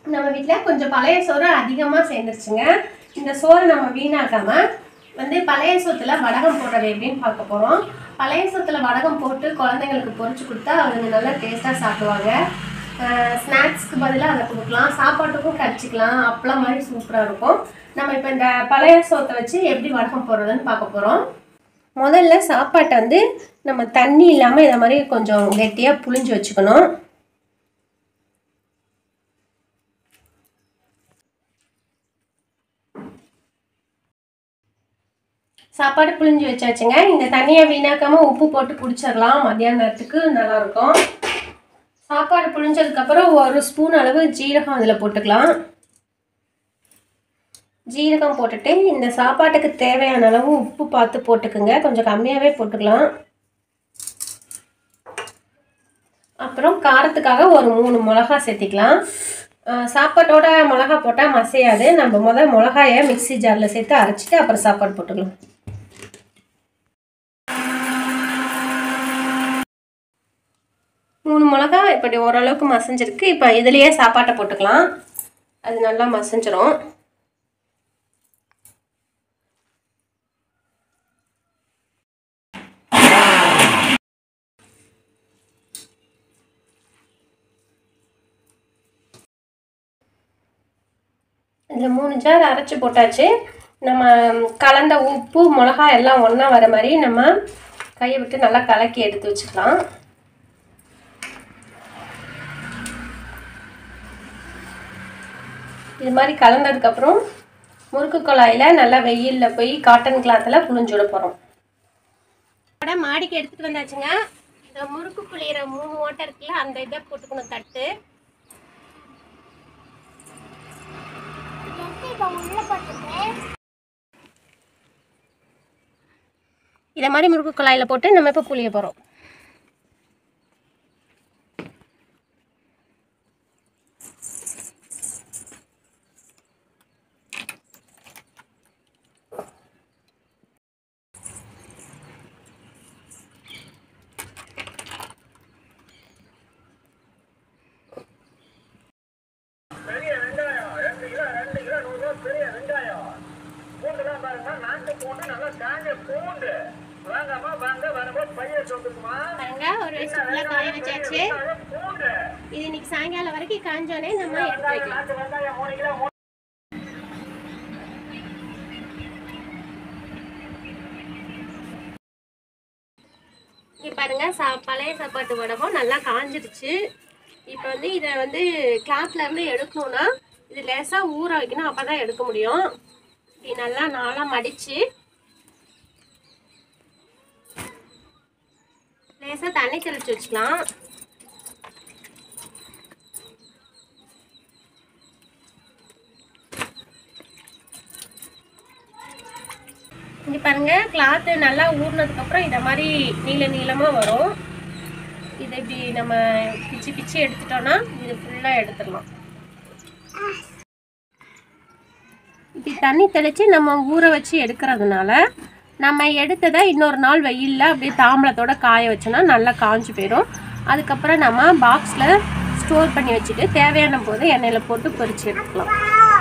நம்ம வீட்டில் கொஞ்சம் பழைய சோறு அதிகமாக சேர்ந்துருச்சுங்க. இந்த சோறு நம்ம வீணாக்காமல் வந்து பழைய சோத்தில் வடகம் போடுறது எப்படின்னு பார்க்க போகிறோம். பழைய சோத்தில் வடகம் போட்டு குழந்தைங்களுக்கு பொரிச்சு கொடுத்தா அவங்க நல்லா டேஸ்ட்டாக சாப்பிடுவாங்க. ஸ்நாக்ஸ்க்கு பதிலாக அதை கொடுக்கலாம், சாப்பாட்டுக்கும் கடிச்சிக்கலாம், அப்பளம் மாதிரி சூப்பராக இருக்கும். நம்ம இப்போ இந்த பழைய சோத்தை வச்சு எப்படி வடகம் போடுறதுன்னு பார்க்க போகிறோம். முதல்ல சாப்பாட்டை வந்து நம்ம தண்ணி இல்லாமல் இதை மாதிரி கொஞ்சம் கெட்டியாக புழிஞ்சு வச்சுக்கணும். சாப்பாடு புழிஞ்சு வச்சாச்சுங்க. இந்த தண்ணியை வீணாக்காமல் உப்பு போட்டு குடிச்சிடலாம், மத்தியான நேரத்துக்கு நல்லாயிருக்கும். சாப்பாடு புழிஞ்சதுக்கப்புறம் ஒரு ஸ்பூன் அளவு ஜீரகம் அதில் போட்டுக்கலாம். ஜீரகம் போட்டுட்டு இந்த சாப்பாட்டுக்கு தேவையான அளவு உப்பு பார்த்து போட்டுக்குங்க, கொஞ்சம் கம்மியாகவே போட்டுக்கலாம். அப்புறம் காரத்துக்காக ஒரு 3 மிளகா சேர்த்திக்கலாம். சாப்பாட்டோட மிளகா போட்டால் மசையாது. நம்ம மிளகாயை மிக்ஸி ஜாரில் சேர்த்து அரைச்சிட்டு அப்புறம் சாப்பாடு போட்டுக்கலாம். மூணு மிளகா இப்படி ஓரளவுக்கு மசஞ்சிருக்கு. இப்போ இதுலேயே சாப்பாட்டை போட்டுக்கலாம், அது நல்லா மசஞ்சிரும். இதில் 3 ஜார் அரைச்சி போட்டாச்சு. நம்ம கலந்த உப்பு மிளகா எல்லாம் ஒன்றா வர மாதிரி நம்ம கையை விட்டு நல்லா கலக்கி எடுத்து வச்சுக்கலாம். இது மாதிரி கலந்ததுக்கப்புறம் முறுக்கு குழாயில் நல்லா வெயிலில் போய் காட்டன் கிளாத்தில் புழிஞ்சு விட போகிறோம். மாடிக்கு எடுத்துகிட்டு வந்தாச்சுங்க. இந்த முறுக்கு புளியிற 3 ஓட்டை இருக்குல்ல, அந்த இதை போட்டுக்கணும் தட்டு. இதை மாதிரி முறுக்கு குழாயில் போட்டு நம்ம இப்போ புளிய போகிறோம். ஒரு வயசுக்குள்ள காய வச்சாச்சு. இது இன்னைக்கு சாயங்காலம் வரைக்கும் காஞ்சோனே நம்ம எடுத்து வைக்கலாம். இங்கே பாருங்க, பழைய சாப்பாட்டு வடகம் நல்லா காஞ்சிருச்சு. இப்போ வந்து இதை வந்து கிளாத்ல இருந்து எடுக்கணும்னா இது லேசாக ஊற வைக்கணும், அப்போ தான் எடுக்க முடியும். இது நல்லா நாளாக மடித்து லேசாக தண்ணி தெளித்து வச்சுக்கலாம். இங்கே பாருங்கள், கிளாத்து நல்லா ஊறினதுக்கப்புறம் இதை மாதிரி நீளமாக வரும். இதை இப்படி நம்ம பிச்சு எடுத்துட்டோன்னா இது ஃபுல்லாக எடுத்துடலாம். இப்படி தண்ணி தெளித்து நம்ம ஊற வச்சு எடுக்கிறதுனால நம்ம எடுத்ததை இன்னொரு நாள் வெயிலில் அப்படியே தாம்பளத்தோடு காய வச்சோன்னா நல்லா காஞ்சி போயிடும். அதுக்கப்புறம் நம்ம பாக்ஸில் ஸ்டோர் பண்ணி வச்சுட்டு தேவையான போது எண்ணெயில் போட்டு பொரிச்சு எடுத்துக்கலாம்.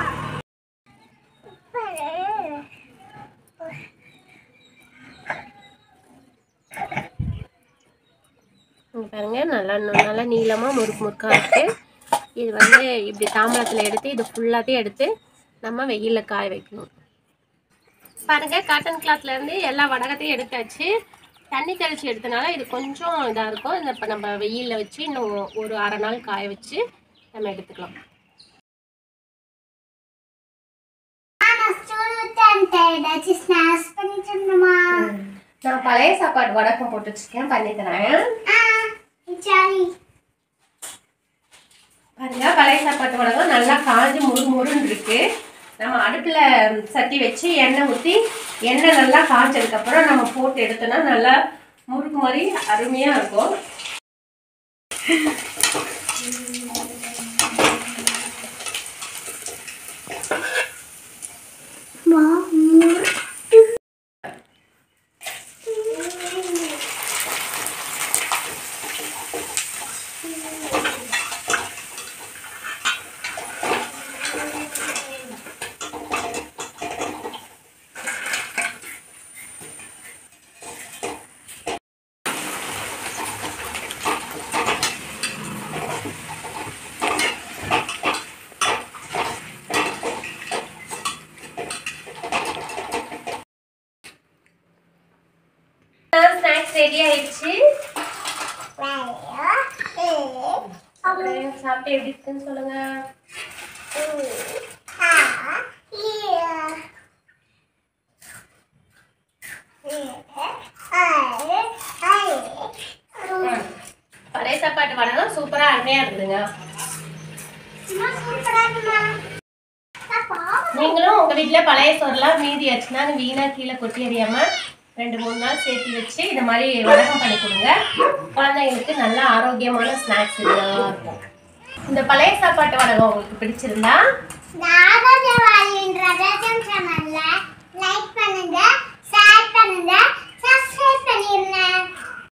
பாருங்க, நல்லா நீளமாக முறுக்காக இருக்குது. இது வந்து இப்படி தாம்பளத்தில் எடுத்து இது ஃபுல்லாத்தையும் எடுத்து நம்ம வெயிலில் காய வைக்கணும். பாருங்கள், காட்டன் கிளாத்லேருந்து எல்லா வடகத்தையும் எடுத்தாச்சு. தண்ணி தெளித்து எடுத்தனால இது கொஞ்சம் இதாக இருக்கும். இந்த இப்போ நம்ம வெயிலில் வச்சு இன்னும் ஒரு அரை நாள் காய வச்சு நம்ம எடுத்துக்கலாம். நான் பழைய சாப்பாடு வடகம் போட்டு வச்சுருக்கேன், பண்ணி தரேன். பாருங்க, பழைய சாப்பாட்டு வடகம் நல்லா காஞ்சி முறுன்னு இருக்கு. நம்ம அடுப்பில் சட்டி வச்சு எண்ணெய் ஊற்றி எண்ணெய் நல்லா காய்ச்சதுக்கப்புறம் நம்ம போட்டு எடுத்தோன்னா நல்லா முறுக்கு மாதிரி அருமையாக இருக்கும். ஸ்நாக்ஸ் ரெடி ஆயிடுச்சு. சாப்பிட்டு எப்படி இருக்குன்னு சொல்லுங்க. பழைய சாப்பாட்டு வடகம் சூப்பரா அருமையா இருக்குதுங்க. நீங்களும் உங்க வீட்டுல பழைய சோறுலாம் மீதி ஆச்சுன்னா வீணா கீழே கொட்டி எறியாம 2-3 நாள் சேர்த்து வச்சு இந்த மாதிரி வடகம் பண்ணி கொடுங்க. குழந்தைங்களுக்கு நல்ல ஆரோக்கியமான ஸ்நாக்ஸ் இருக்கும். இந்த பழைய சாப்பாட்டு வடகம் உங்களுக்கு பிடிச்சிருந்தா